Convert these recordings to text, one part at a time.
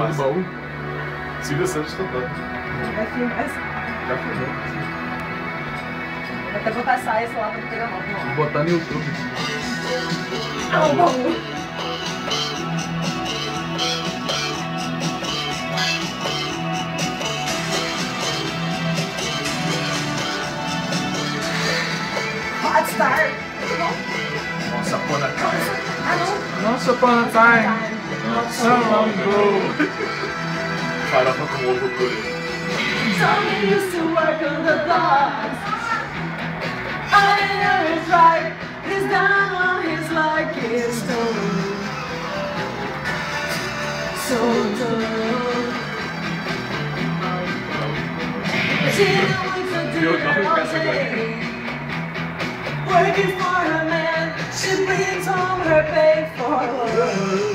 bom. Silvio Santos cantando. Vai filmar essa. Já filmou. Vou até botar essa lá pra pegar mal. Vou botar no YouTube. Não, vamos. Hot Start. Nossa, Upon a Time. Ah, não. Nossa, Upon a Time. Not so long ago. Farofa com ovo purê. Tommy used to work on the docks. I know it's right. He's down on his luck is stone. So dumb. She wants to do it all day. Working for her man, she brings home her pay for love.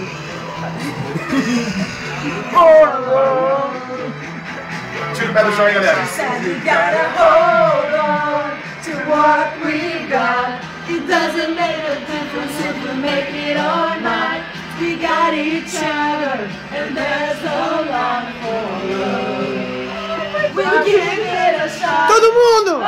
For love. Tira o pé do chão aí, galera. Said we gotta hold on to what we got. It doesn't make a difference if we make it or not. We got each other, and there's a lot for love. We'll give it a shot. Todo mundo!